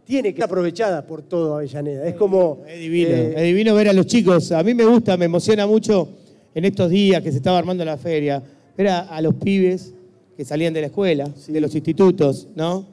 tiene que ser aprovechada por todo Avellaneda. Es como... Es divino ver a los chicos. A mí me gusta, me emociona mucho en estos días que se estaba armando la feria, ver a los pibes que salían de la escuela, sí, de los institutos, ¿no?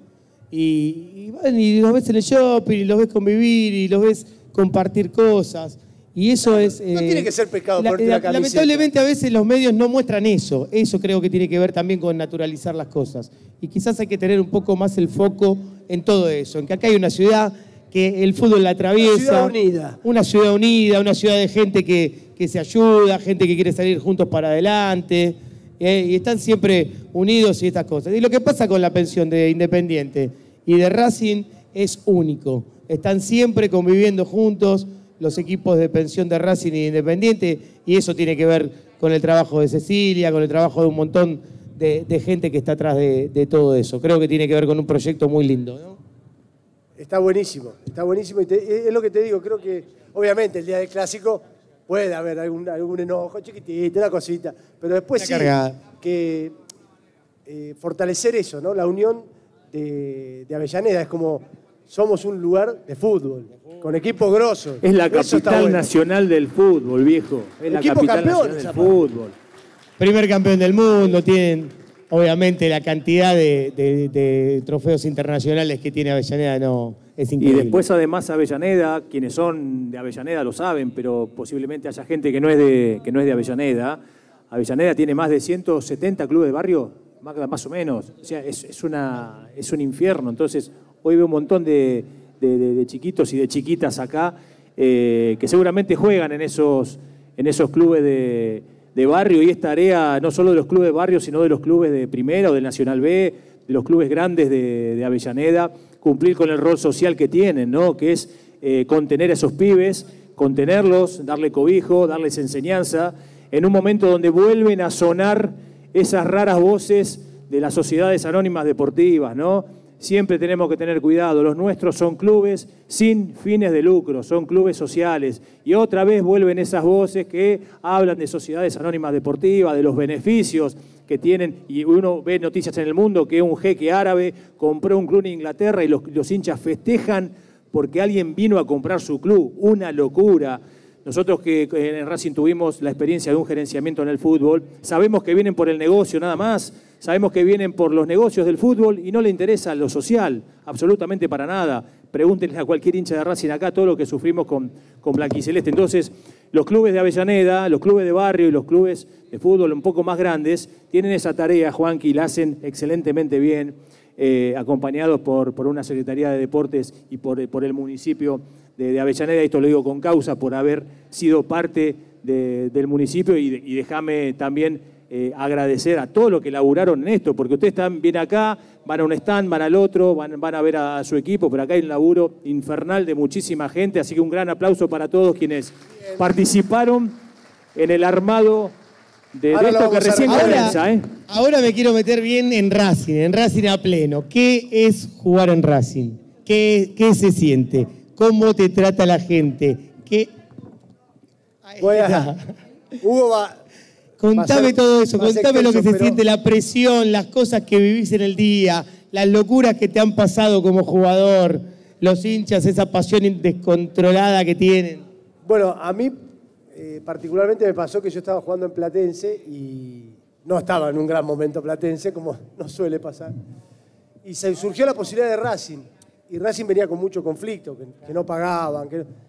Y los ves en el shopping, y los ves convivir, y los ves compartir cosas. Y eso es... no tiene que ser pecado ponerte la camiseta. Lamentablemente a veces los medios no muestran eso. Eso creo que tiene que ver también con naturalizar las cosas. Y quizás hay que tener un poco más el foco en todo eso. En que acá hay una ciudad que el fútbol la atraviesa. Una ciudad unida. Una ciudad unida, una ciudad de gente que se ayuda, gente que quiere salir juntos para adelante. Y están siempre unidos y estas cosas. Y lo que pasa con la pensión de Independiente y de Racing es único. Están siempre conviviendo juntos los equipos de pensión de Racing y de Independiente, y eso tiene que ver con el trabajo de Cecilia, con el trabajo de un montón de gente que está atrás de todo eso. Creo que tiene que ver con un proyecto muy lindo, ¿no? Está buenísimo, y es lo que te digo, creo que obviamente el día del clásico puede haber algún enojo chiquitito, una cosita, pero después sí que fortalecer eso, ¿no? La unión de Avellaneda es como somos un lugar de fútbol, con equipos grosos. Es la capital nacional del fútbol, viejo. Es la capital nacional del fútbol. Primer campeón del mundo, tienen obviamente la cantidad de trofeos internacionales que tiene Avellaneda, no, es increíble. Y después además Avellaneda, quienes son de Avellaneda lo saben, pero posiblemente haya gente que no es de Avellaneda. Avellaneda tiene más de 170 clubes de barrio, más o menos. O sea, es un infierno. Entonces, hoy veo un montón de chiquitos y de chiquitas acá que seguramente juegan en esos clubes de barrio, y es tarea no solo de los clubes de barrio, sino de los clubes de primera o del Nacional B, de los clubes grandes de Avellaneda, cumplir con el rol social que tienen, ¿no? Que es contener a esos pibes, contenerlos, darle cobijo, darles enseñanza, en un momento donde vuelven a sonar esas raras voces de las sociedades anónimas deportivas, ¿no? Siempre tenemos que tener cuidado. Los nuestros son clubes sin fines de lucro, son clubes sociales. Y otra vez vuelven esas voces que hablan de sociedades anónimas deportivas, de los beneficios que tienen. Y uno ve noticias en el mundo que un jeque árabe compró un club en Inglaterra y los hinchas festejan porque alguien vino a comprar su club. Una locura. Nosotros que en Racing tuvimos la experiencia de un gerenciamiento en el fútbol, sabemos que vienen por el negocio nada más, sabemos que vienen por los negocios del fútbol y no le interesa lo social, absolutamente para nada. Pregúntenle a cualquier hincha de Racing acá todo lo que sufrimos con Blanquiceleste. Entonces, los clubes de Avellaneda, los clubes de barrio y los clubes de fútbol un poco más grandes tienen esa tarea, Juanqui, y la hacen excelentemente bien, acompañados por una Secretaría de Deportes y por el municipio de Avellaneda. Esto lo digo con causa por haber sido parte del municipio, y déjame también agradecer a todos los que laburaron en esto, porque ustedes vienen acá, van a un stand, van al otro, van a ver a su equipo, pero acá hay un laburo infernal de muchísima gente, así que un gran aplauso para todos quienes participaron en el armado de esto que recién comienza. Ahora me quiero meter bien en Racing a pleno. ¿Qué es jugar en Racing? ¿Qué se siente? ¿Cómo te trata la gente? Hugo va... Contame todo eso, contame lo que se siente, la presión, las cosas que vivís en el día, las locuras que te han pasado como jugador, los hinchas, esa pasión descontrolada que tienen. Bueno, a mí particularmente me pasó que yo estaba jugando en Platense y no estaba en un gran momento Platense, como no suele pasar. Y se surgió la posibilidad de Racing. Y Racing venía con mucho conflicto, que no pagaban.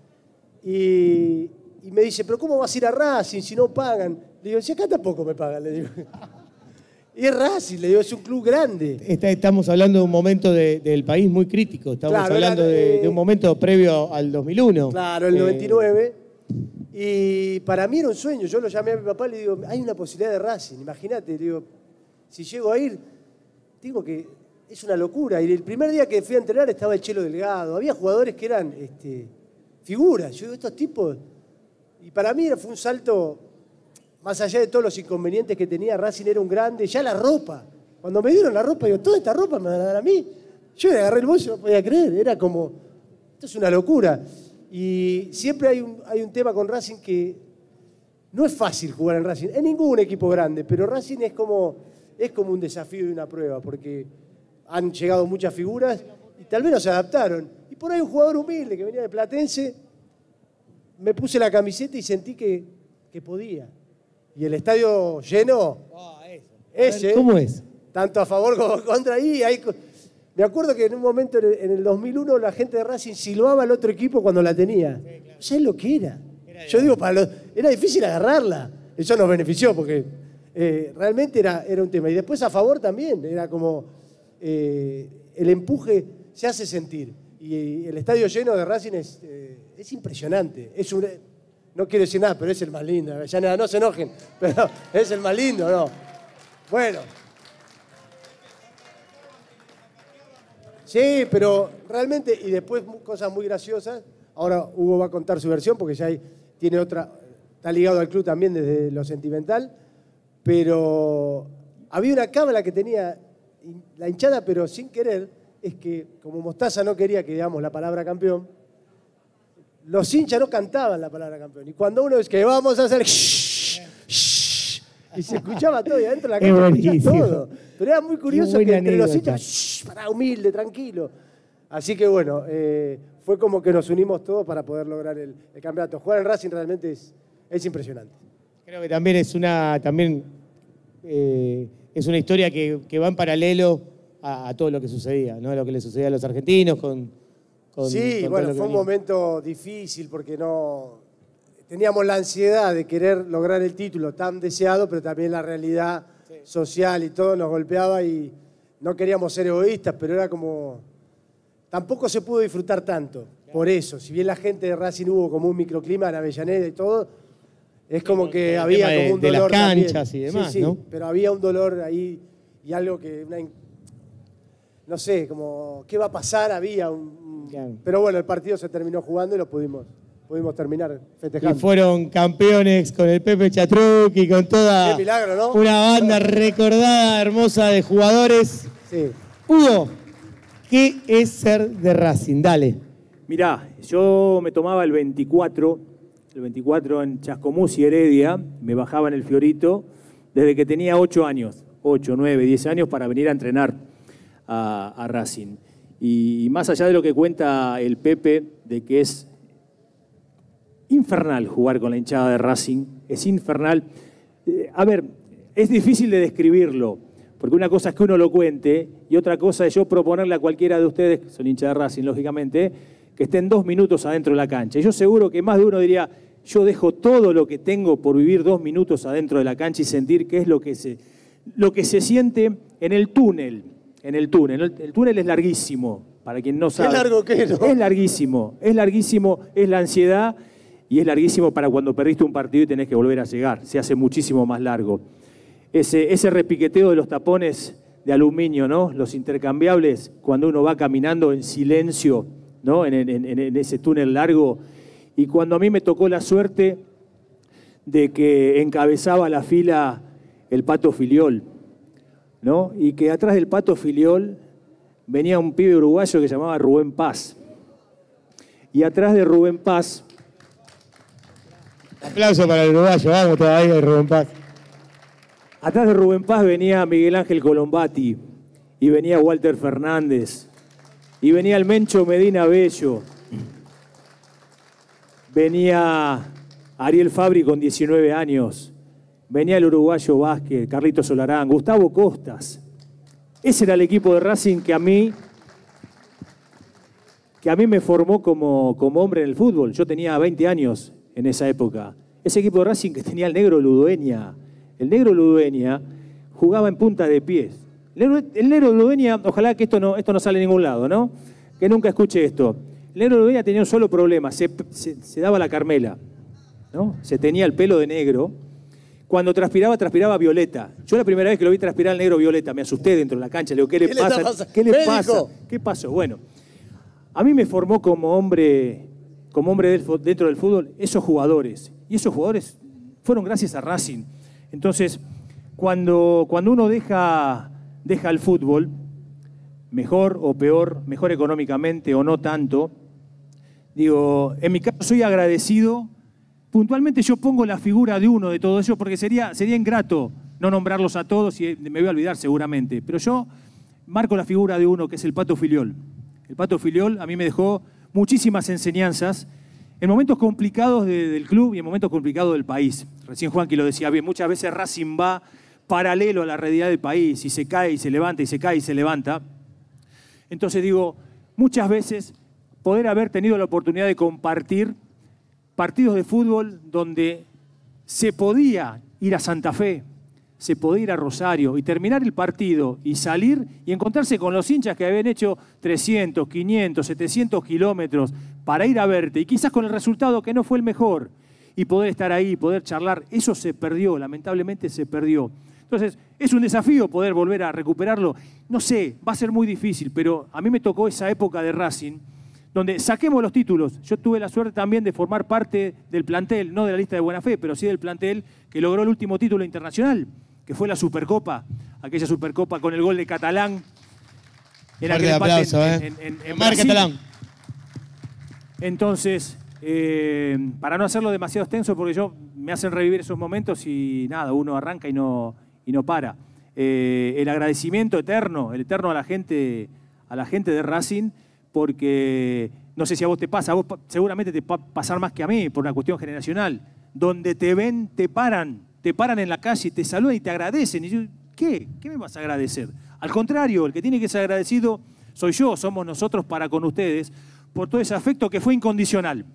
Y me dice, pero ¿cómo vas a ir a Racing si no pagan? Le digo, si acá tampoco me pagan, le digo. Y es Racing, le digo, es un club grande. Estamos hablando de un momento del país muy crítico. Estamos hablando de un momento previo al 2001. Claro, el 99. Y para mí era un sueño. Yo lo llamé a mi papá y le digo, hay una posibilidad de Racing, imagínate. Le digo, si llego a ir, tengo que... Es una locura. Y el primer día que fui a entrenar estaba el Chelo Delgado. Había jugadores que eran figuras. Yo digo, estos tipos... Y para mí fue un salto, más allá de todos los inconvenientes que tenía, Racing era un grande. Ya la ropa. Cuando me dieron la ropa, digo, toda esta ropa me van a dar a mí. Yo me agarré el bolso y no podía creer. Era como, esto es una locura. Y siempre hay un tema con Racing que no es fácil jugar en Racing. En ningún equipo grande, pero Racing es como un desafío y una prueba, porque han llegado muchas figuras y tal vez no se adaptaron. Y por ahí un jugador humilde que venía de Platense, me puse la camiseta y sentí que podía. Y el estadio lleno, ese, ¿Cómo es? tanto a favor como contra ahí. Me acuerdo que en un momento, en el 2001, la gente de Racing silbaba al otro equipo cuando la tenía. ¿Sabes lo que era? Yo digo, era difícil agarrarla. Eso nos benefició porque realmente era un tema. Y después a favor también, era como el empuje se hace sentir. Y el estadio lleno de Racing es impresionante. No quiero decir nada, pero es el más lindo. Ya nada, no se enojen, pero es el más lindo, ¿no? Bueno. Sí, pero realmente, y después cosas muy graciosas. Ahora Hugo va a contar su versión porque ya tiene otra, está ligado al club también desde lo sentimental, pero había una cábala que tenía la hinchada, pero sin querer, es que como Mostaza no quería que digamos la palabra campeón, los hinchas no cantaban la palabra campeón. Y cuando uno es que vamos a hacer... y se escuchaba todo y adentro de la cancha escuchaba todo. Pero era muy curioso que entre los hinchas, pará, humilde, tranquilo. Así que bueno, fue como que nos unimos todos para poder lograr el campeonato. Jugar en Racing realmente es impresionante. Creo que también es una historia que va en paralelo a todo lo que sucedía, ¿no? Lo que le sucedía a los argentinos Sí, bueno, fue un momento difícil porque teníamos la ansiedad de querer lograr el título tan deseado, pero también la realidad social y todo nos golpeaba y no queríamos ser egoístas, pero era como... Tampoco se pudo disfrutar tanto, por eso. Si bien la gente de Racing hubo como un microclima en Avellaneda y todo, es como que había como un dolor de las canchas también. Y demás, sí, ¿no? Pero había un dolor ahí y algo que... no sé, como qué va a pasar, había un... Claro. Pero bueno, el partido se terminó jugando y lo pudimos terminar festejando. Y fueron campeones con el Pepe Chatruc y con toda Qué milagro, ¿no? una banda recordada, hermosa de jugadores. Sí. Hugo, ¿qué es ser de Racing? Dale. Mirá, yo me tomaba el 24 en Chascomús y Heredia, me bajaba en el Fiorito desde que tenía 8 años, 8, 9, 10 años para venir a entrenar a Racing. Y más allá de lo que cuenta el Pepe, de que es infernal jugar con la hinchada de Racing, es infernal. A ver, es difícil de describirlo, porque una cosa es que uno lo cuente y otra cosa es yo proponerle a cualquiera de ustedes, que son hinchas de Racing, lógicamente, que estén 2 minutos adentro de la cancha. Y yo seguro que más de uno diría, yo dejo todo lo que tengo por vivir 2 minutos adentro de la cancha y sentir qué es lo que se siente en el túnel. El túnel es larguísimo, para quien no sabe. ¿Qué largo que es, no? Es larguísimo, es la ansiedad y es larguísimo para cuando perdiste un partido y tenés que volver a llegar. Se hace muchísimo más largo. Ese repiqueteo de los tapones de aluminio, ¿no? Los intercambiables, cuando uno va caminando en silencio, ¿no? En ese túnel largo. Y cuando a mí me tocó la suerte de que encabezaba la fila el Pato Filiol, ¿no? Y que atrás del Pato Filiol venía un pibe uruguayo que se llamaba Rubén Paz. Y atrás de Rubén Paz... Aplauso para el uruguayo, vamos todavía, Rubén Paz. Atrás de Rubén Paz venía Miguel Ángel Colombati, y venía Walter Fernández, y venía el Mencho Medina Bello, venía Ariel Fabri con 19 años, venía el uruguayo Vázquez, Carlito Solarán, Gustavo Costas. Ese era el equipo de Racing que a mí me formó como hombre en el fútbol. Yo tenía 20 años en esa época. Ese equipo de Racing que tenía el Negro Ludueña. El Negro Ludueña jugaba en punta de pies. El Negro Ludueña, ojalá que esto no sale en ningún lado, ¿no? Que nunca escuche esto. El Negro Ludueña tenía un solo problema, se daba la Carmela, ¿no? Se tenía el pelo de negro. Cuando transpiraba violeta. Yo la primera vez que lo vi transpirar al negro violeta, me asusté dentro de la cancha. Le digo, ¿qué le pasa? ¿Qué le pasa? ¿Qué pasó? Bueno, a mí me formó como hombre dentro del fútbol esos jugadores. Y esos jugadores fueron gracias a Racing. Entonces, cuando uno deja el fútbol, mejor o peor, mejor económicamente o no tanto, digo, en mi caso soy agradecido. Puntualmente yo pongo la figura de uno de todo eso porque sería ingrato no nombrarlos a todos y me voy a olvidar seguramente. Pero yo marco la figura de uno que es el Pato Filiol. El Pato Filiol a mí me dejó muchísimas enseñanzas en momentos complicados del club y en momentos complicados del país. Recién Juanqui lo decía bien, muchas veces Racing va paralelo a la realidad del país y se cae y se levanta y se cae y se levanta. Entonces digo, muchas veces poder haber tenido la oportunidad de compartir partidos de fútbol donde se podía ir a Santa Fe, se podía ir a Rosario y terminar el partido y salir y encontrarse con los hinchas que habían hecho 300, 500, 700 kilómetros para ir a verte y quizás con el resultado que no fue el mejor y poder estar ahí, poder charlar, eso se perdió, lamentablemente se perdió. Entonces, es un desafío poder volver a recuperarlo. No sé, va a ser muy difícil, pero a mí me tocó esa época de Racing donde saquemos los títulos. Yo tuve la suerte también de formar parte del plantel, no de la lista de buena fe, pero sí del plantel que logró el último título internacional, que fue la Supercopa, aquella Supercopa con el gol de Catalán. En aquel aplauso, en Mar Catalán. Entonces, para no hacerlo demasiado extenso, porque me hacen revivir esos momentos y nada, uno arranca y no para. El agradecimiento eterno, el eterno a la gente de Racing, porque no sé si a vos te pasa, a vos seguramente te va a pasar más que a mí por una cuestión generacional. Donde te ven, te paran en la calle, te saludan y te agradecen. Y yo, ¿qué me vas a agradecer? Al contrario, el que tiene que ser agradecido soy yo, somos nosotros para con ustedes, por todo ese afecto que fue incondicional,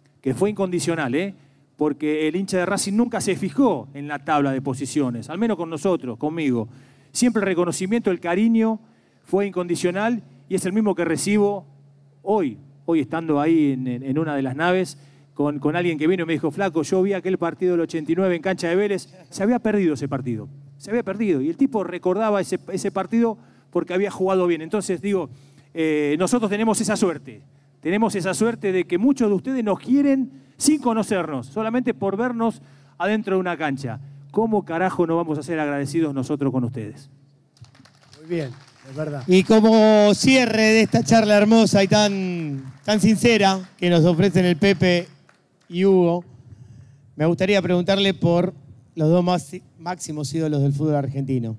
porque el hincha de Racing nunca se fijó en la tabla de posiciones, al menos con nosotros, conmigo. Siempre el reconocimiento, el cariño fue incondicional y es el mismo que recibo hoy estando ahí en una de las naves con alguien que vino y me dijo, flaco, yo vi aquel partido del 89 en cancha de Vélez, se había perdido ese partido, y el tipo recordaba ese partido porque había jugado bien. Entonces digo, nosotros tenemos esa suerte de que muchos de ustedes nos quieren sin conocernos, solamente por vernos adentro de una cancha. ¿Cómo carajo no vamos a ser agradecidos nosotros con ustedes? Muy bien, es verdad. Y como cierre de esta charla hermosa y tan sincera que nos ofrecen el Pepe y Hugo, me gustaría preguntarle por los dos máximos ídolos del fútbol argentino.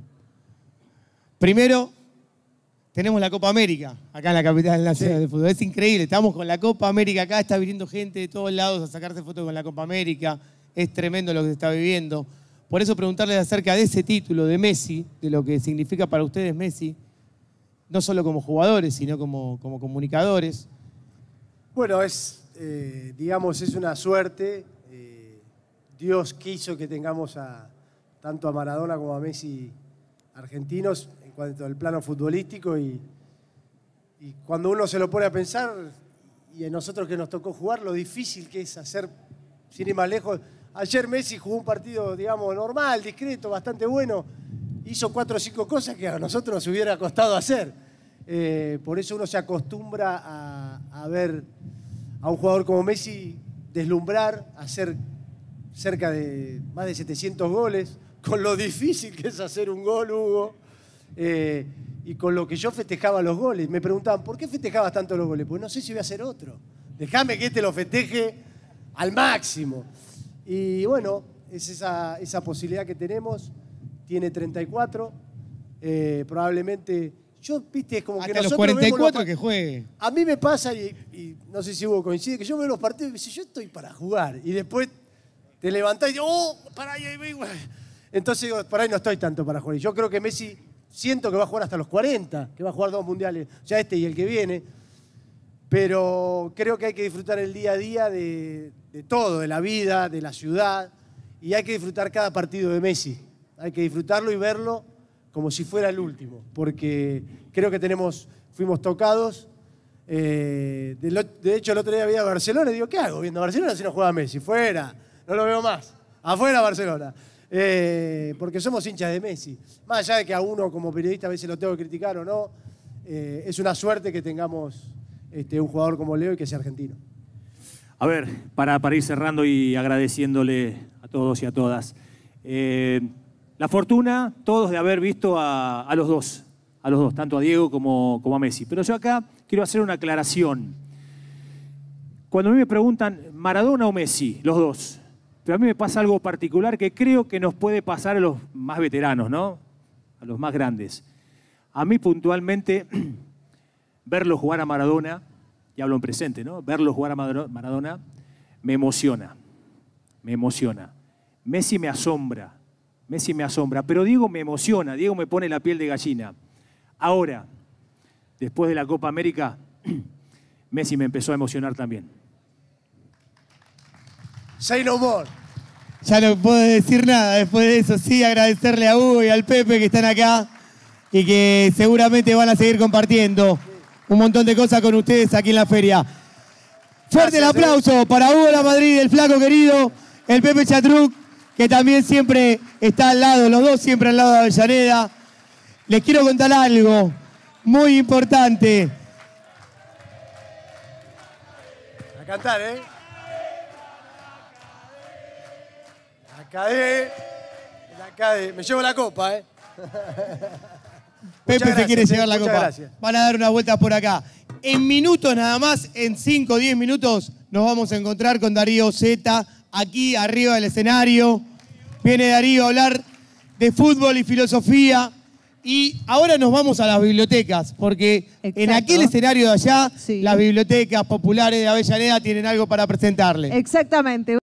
Primero, tenemos la Copa América, acá en la capital nacional del fútbol. Es increíble, estamos con la Copa América acá, está viniendo gente de todos lados a sacarse fotos con la Copa América. Es tremendo lo que se está viviendo. Por eso preguntarles acerca de ese título de Messi, de lo que significa para ustedes Messi, no solo como jugadores, sino como comunicadores. Bueno, digamos, es una suerte. Dios quiso que tengamos tanto a Maradona como a Messi argentinos en cuanto al plano futbolístico y cuando uno se lo pone a pensar y a nosotros que nos tocó jugar, lo difícil que es hacer, sin ir más lejos. Ayer Messi jugó un partido, digamos, normal, discreto, bastante bueno. Hizo 4 o 5 cosas que a nosotros nos hubiera costado hacer. Por eso uno se acostumbra a ver a un jugador como Messi deslumbrar, hacer cerca de más de 700 goles, con lo difícil que es hacer un gol, Hugo, y con lo que yo festejaba los goles. Me preguntaban, ¿por qué festejabas tanto los goles? Pues no sé si voy a hacer otro. Déjame que lo festeje al máximo. Y bueno, es esa posibilidad que tenemos. Tiene 34. Probablemente, viste, es como hasta que los nosotros 44 que juegue. A mí me pasa, y no sé si Hugo coincide, que yo veo los partidos y me dice, yo estoy para jugar. Y después te levantás y digo, pará, ahí. Entonces digo, por ahí no estoy tanto para jugar. Y yo creo que Messi, siento que va a jugar hasta los 40, que va a jugar 2 mundiales, ya este y el que viene. Pero creo que hay que disfrutar el día a día de todo, de la vida, de la ciudad. Y hay que disfrutar cada partido de Messi. Hay que disfrutarlo y verlo como si fuera el último. Porque creo que fuimos tocados. De hecho, el otro día vi a Barcelona y digo, ¿qué hago viendo a Barcelona si no juega Messi? Fuera, no lo veo más. Afuera Barcelona. Porque somos hinchas de Messi. Más allá de que a uno como periodista a veces lo tengo que criticar o no, es una suerte que tengamos un jugador como Leo y que sea argentino. A ver, para ir cerrando y agradeciéndole a todos y a todas. La fortuna, todos, de haber visto a los dos, tanto a Diego como a Messi. Pero yo acá quiero hacer una aclaración. Cuando a mí me preguntan, ¿Maradona o Messi? Los dos. Pero a mí me pasa algo particular que creo que nos puede pasar a los más veteranos, ¿no? A los más grandes. A mí puntualmente verlo jugar a Maradona, y hablo en presente, ¿no? Verlo jugar a Maradona me emociona, me emociona. Messi me asombra, pero Diego me emociona, Diego me pone la piel de gallina. Ahora, después de la Copa América, Messi me empezó a emocionar también. Say no more. Ya no puedo decir nada después de eso. Sí, agradecerle a Hugo y al Pepe que están acá y que seguramente van a seguir compartiendo un montón de cosas con ustedes aquí en la feria. Fuerte el aplauso para Hugo Lamadrid, el flaco querido, el Pepe Chatruc, que también siempre está al lado, los dos siempre al lado de Avellaneda. Les quiero contar algo muy importante. A cantar, ¿eh? La CADE. Me llevo la copa, ¿eh? Pepe se quiere llevar la muchas copa. gracias. Van a dar una vuelta por acá. En minutos nada más, en 5 o 10 minutos, nos vamos a encontrar con Darío Zeta, aquí arriba del escenario. Viene Darío a hablar de fútbol y filosofía. Y ahora nos vamos a las bibliotecas, porque en aquel escenario de allá, las bibliotecas populares de Avellaneda tienen algo para presentarle. Exactamente.